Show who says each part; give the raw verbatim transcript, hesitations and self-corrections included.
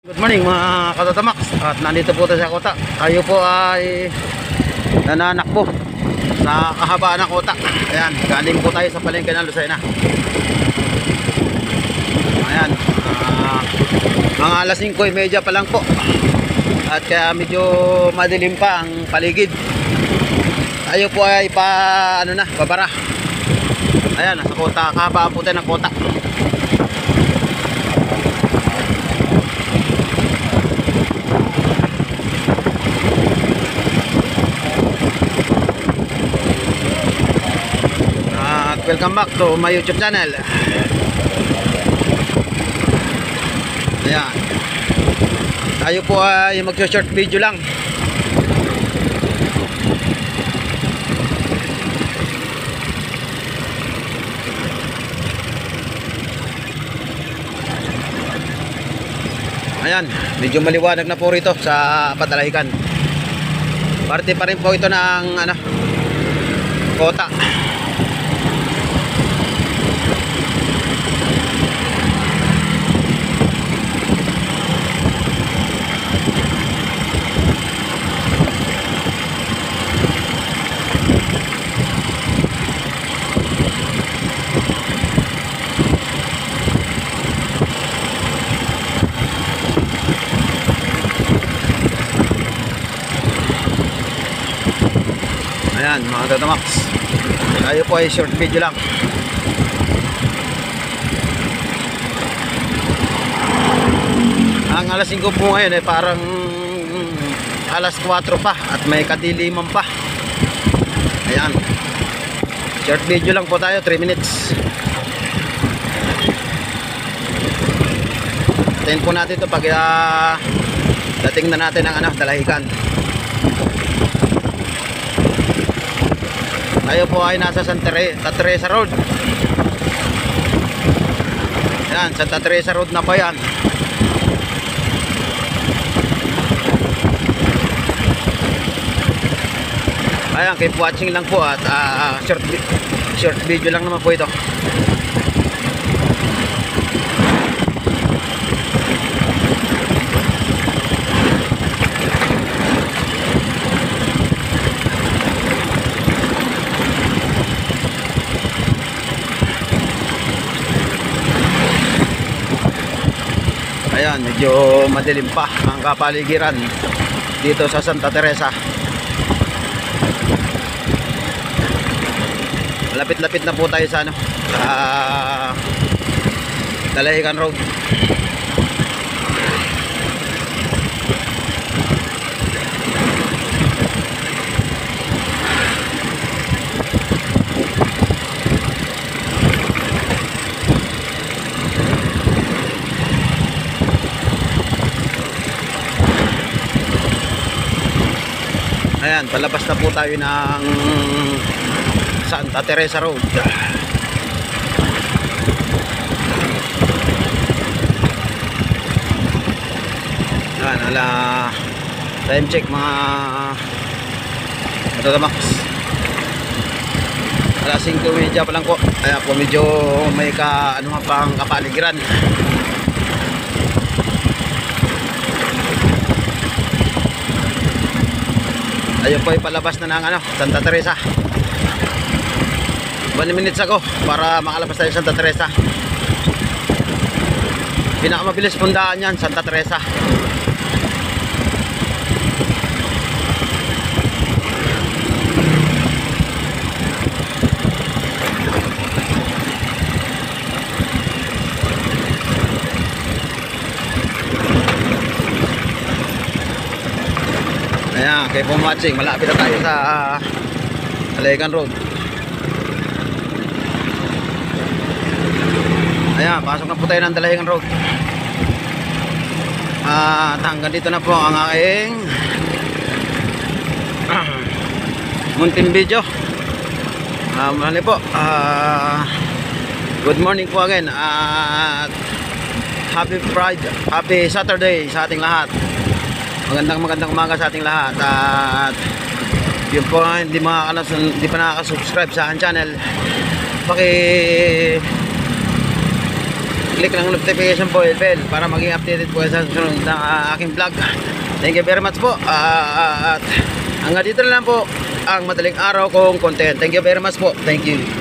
Speaker 1: Good morning mga katatamax. At nandito po tayo sa kota. Tayo po ay nananakbo sa kahabaan ng kota. Ayan, galing po tayo sa palengke ng Lucena. Ayan, uh, mga alas singko y media pa lang po. At kaya medyo madilim pa ang paligid. Tayo po ay pa ano na, babara. Ayan, sa kota, kahabaan po tayo ng kota. Welcome back to my YouTube channel. Ayan, tayo po ay mag-short video lang. Ayan, medyo maliwanag na po rito sa Patalahican. Parte pa rin po ito ng ano, kota. Ayan mga tatamax, tayo po ay short video lang. Ang alas singko po ngayon ay parang alas kwatro pa at may kadiliman pa. Ayan, short video lang po tayo, three minutes. Tayin po natin ito pag uh, dating na natin ang ano, Talahican. Tayo po ay nasa Santa Teresa Road. Yan, Santa Teresa Road na po yan. Ayan, keep watching lang po at uh, short, short video lang naman po ito. Ayan, medyo madilim pa ang kapaligiran dito sa Santa Teresa. Lapit-lapit na po tayo sa ano, sa Talahican Road. Ayan, palabas na po tayo ng Santa Teresa Road. Ayan, ala time check mga tatamax, alas singko y media pa lang po. Kaya po medyo may ka, ano pang kapaligiran. Ayun po ay palabas na ng ano, Santa Teresa. One minutes ago para makalabas tayo Santa Teresa. Pinakamabilis pundaan yan, Santa Teresa. Ayan, kayo po watching, malapit na tayo sa uh, Talahican Road. Ayan, pasok na po tayo ng Talahican Road. At uh, hanggang dito na po ang aking uh, munting video. uh, Mahali po, uh, good morning po again. At uh, happy Friday, happy Saturday sa ating lahat. Magandang magandang umaga sa ating lahat. At yun po, hindi, hindi pa nakaka-subscribe sa aking channel, paki click ng notification po bell para maging updated po sa susunod ng uh, aking vlog. Thank you very much po. Uh, at hanggang dito na lang po ang madaling araw kong content. Thank you very much po. Thank you.